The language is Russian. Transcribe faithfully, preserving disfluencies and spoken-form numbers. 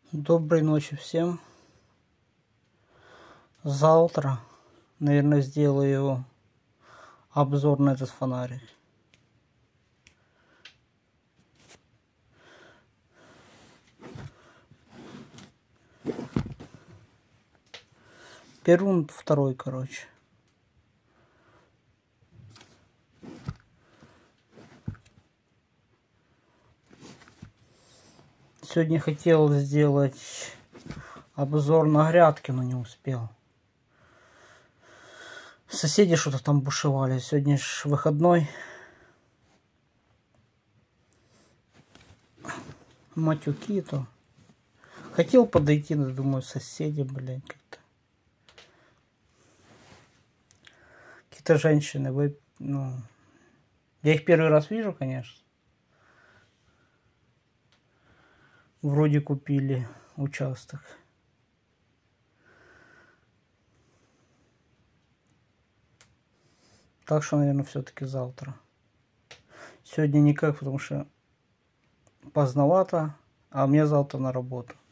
Доброй ночи всем. Завтра, наверное, сделаю обзор на этот фонарик. Перун второй, короче. Сегодня хотел сделать обзор на грядки, но не успел. Соседи что-то там бушевали. Сегодня ж выходной. Матюки то. Хотел подойти, но думаю, соседи, блядь, как-то. Какие-то женщины, вы, ну... Я их первый раз вижу, конечно. Вроде купили участок. Так что, наверное, все-таки завтра. Сегодня никак, потому что поздновато, а мне завтра на работу.